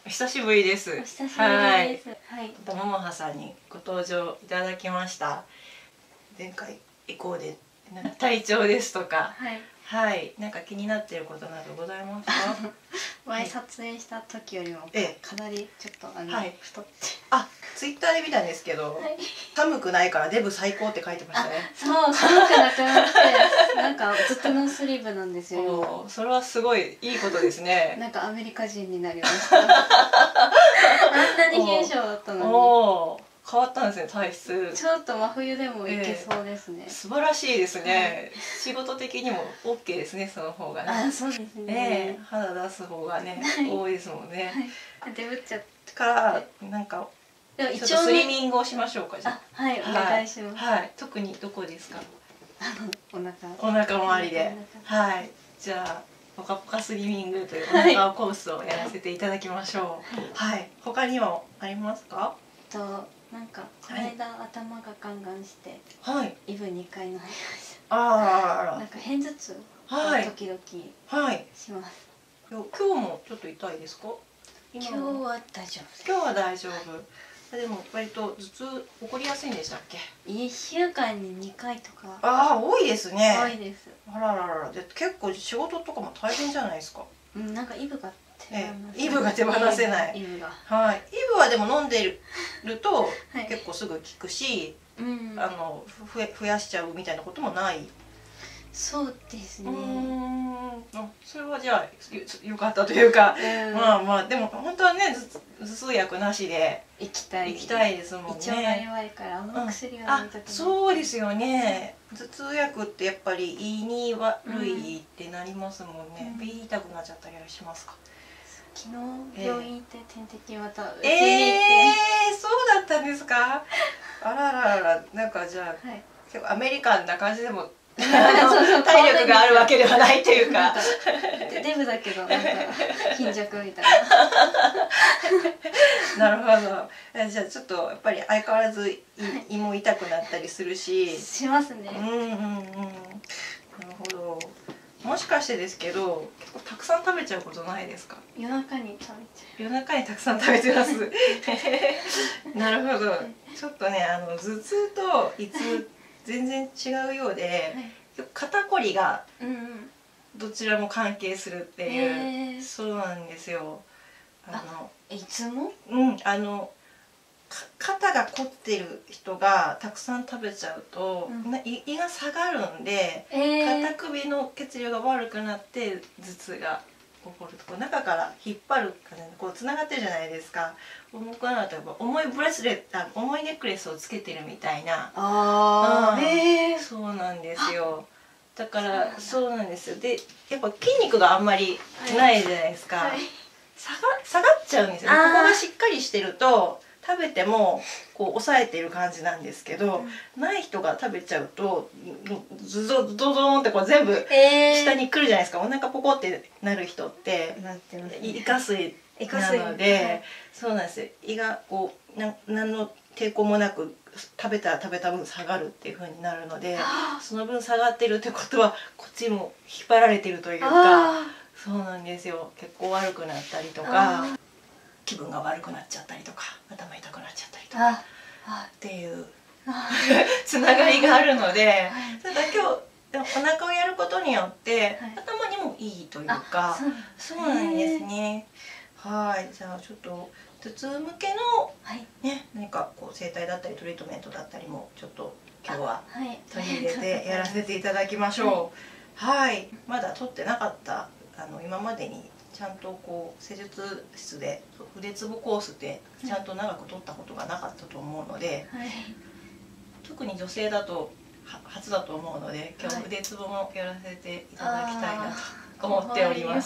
久しぶりです。 お久しぶりです。はい。 ももはさんにご登場いただきました。前回以降で体調ですとか、はい、なんか気になっていることなどございますか？ 前撮影した時よりもかなりちょっと太って。 ツイッターで見たんですけど、寒くないからデブ最高って書いてましたね。 そう、寒くなくなってなんかずっとノースリーブなんですよ。 それはすごいいいことですね。 なんかアメリカ人になりました。あんなに冷え性だったのに。 変わったんですね、体質。 ちょっと真冬でもいけそうですね。 素晴らしいですね。仕事的にも OK ですね、その方がね。 そうですね。 肌出す方がね、多いですもんね。 デブっちゃったからなんかちょっとスリミングをしましょうか。じゃあ、 はい、お願いします。 はい、特にどこですか？ お腹周りで。はい、じゃあポカポカスリミングというお腹コースをやらせていただきましょう。はい、他にもありますか？ なんかこの間頭がガンガンしてイブ2回飲みました。なんか片頭痛が時々します。 今日もちょっと痛いですか？ 今日は大丈夫。 今日は大丈夫。でも割と頭痛起こりやすいんでしたっけ ？1週間に2回とか。 多いですね。 多いです。 あららら、で結構仕事とかも大変じゃないですか？ なんかイブがイブが手放せない。イブはでも飲んでると結構すぐ効くし、増やしちゃうみたいなこともない。 そうですね。 それはじゃあよかったというか、まあでも本当はね、頭痛薬なしで行きたいですもんね。 胃腸が弱いからあんま薬は飲みたくない。 そうですよね。頭痛薬ってやっぱり胃に悪いってなりますもんね。胃痛くなっちゃったりしますか？ 昨日病院行って点滴またそうだったんですか？あららら、なんかじゃあ結構アメリカンな感じでも体力があるわけではないというか、 デブだけどなんか貧弱みたいな。なるほど。じゃあちょっとやっぱり相変わらず胃も痛くなったりするし。 しますね。 なるほど。もしかしてですけど、結構たくさん食べちゃうことないですか？ 夜中に食べちゃう。 夜中にたくさん食べてます。なるほど。ちょっとね、頭痛と胃痛全然違うようで、肩こりがどちらも関係するっていう、そうなんですよ。 いつも？ 肩が凝ってる人がたくさん食べちゃうと胃が下がるんで、肩首の血流が悪くなって頭痛が起こると、中から引っ張るからこうつながってるじゃないですか。重くなるとやっぱ重いネックレスをつけてるみたいな。そうなんですよ。だからそうなんですよ。でやっぱ筋肉があんまりないじゃないですか。下がっちゃうんですよね。ここがしっかりしてると食べてもこう抑えてる感じなんですけど、ない人が食べちゃうとズドドドーンってこう全部下に来るじゃないですか。お腹ポコってなる人って胃下水なので、そうなんですよ。胃がこう何の抵抗もなく食べた分下がるっていう風になるので、その分下がってるってことはこっちも引っ張られてるというか、そうなんですよ。血行悪くなったりとか、気分が悪くなっちゃったりとか、頭痛くなっちゃったりとかっていうつながりがあるので、ただ今日お腹をやることによって頭にもいいというか、そうなんですね。はい、じゃあちょっと頭痛向けのね、何かこう整体だったりトリートメントだったりもちょっと今日は取り入れてやらせていただきましょう。はい、まだ取ってなかった今までにちゃんとこう施術室で腕つぼコースでちゃんと長く取ったことがなかったと思うので、特に女性だと初だと思うので、今日腕つぼもやらせていただきたいなと思っております。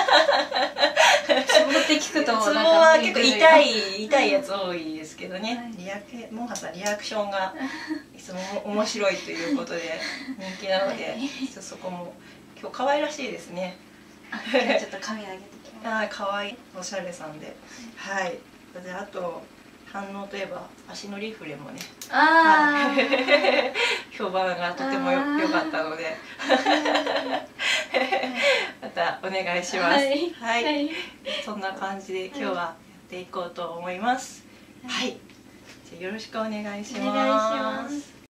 ツボって聞くとツボは結構痛いやつ多いですけどね。もはさんリアクションがいつも面白いということで人気なので、そこも今日可愛らしいですね。 今日ちょっと髪上げてきます。 可愛いおしゃれさんで、はい。であと反応といえば足のリフレもね、評判がとても良かったので、 またお願いします。はい、そんな感じで今日はやっていこうと思います。はい、じゃあよろしくお願いします。